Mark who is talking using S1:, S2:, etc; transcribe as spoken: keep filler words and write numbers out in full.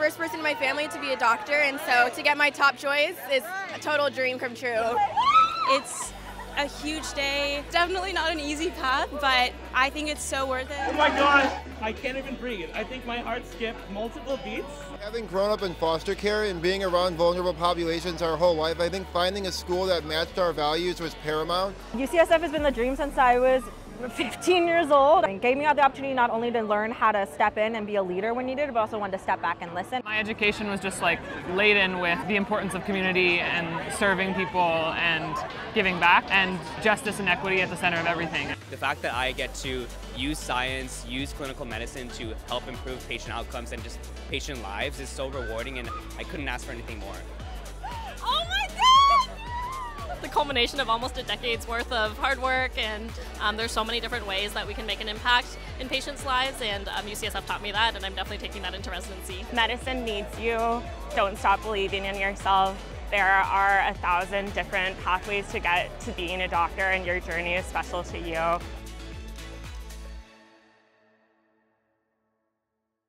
S1: first person in my family to be a doctor, and so to get my top choice is a total dream come true.
S2: It's a huge day. Definitely not an easy path, but I think it's so worth it.
S3: Oh my gosh, I can't even breathe. I think my heart skipped multiple beats.
S4: Having grown up in foster care and being around vulnerable populations our whole life, I think finding a school that matched our values was paramount.
S5: U C S F has been the dream since I was fifteen years old, and gave me the opportunity not only to learn how to step in and be a leader when needed, but also wanted to step back and listen.
S6: My education was just like laden with the importance of community and serving people and giving back, and justice and equity at the center of everything.
S7: The fact that I get to use science, use clinical medicine to help improve patient outcomes and just patient lives is so rewarding, and I couldn't ask for anything more.
S8: Oh my God! The culmination of almost a decade's worth of hard work, and um, there's so many different ways that we can make an impact in patients' lives, and um, U C S F taught me that, and I'm definitely taking that into residency.
S9: Medicine needs you. Don't stop believing in yourself. There are a thousand different pathways to get to being a doctor, and your journey is special to you.